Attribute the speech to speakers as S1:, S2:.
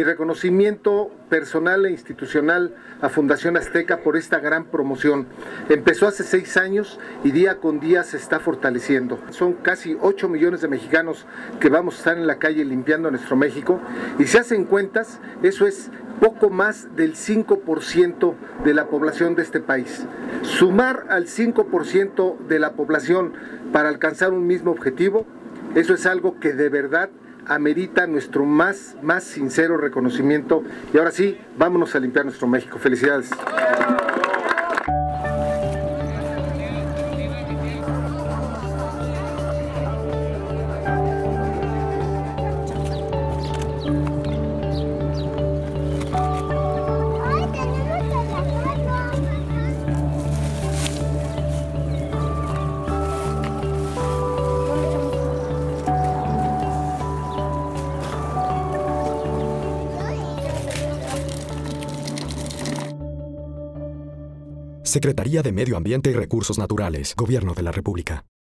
S1: Mi reconocimiento personal e institucional a Fundación Azteca por esta gran promoción. Empezó hace 6 años y día con día se está fortaleciendo. Son casi 8 millones de mexicanos que vamos a estar en la calle limpiando nuestro México, y si hacen cuentas, eso es poco más del 5% de la población de este país. Sumar al 5% de la población para alcanzar un mismo objetivo, eso es algo que de verdad amerita nuestro más sincero reconocimiento. Y ahora sí, vámonos a limpiar nuestro México. Felicidades.
S2: Secretaría de Medio Ambiente y Recursos Naturales, Gobierno de la República.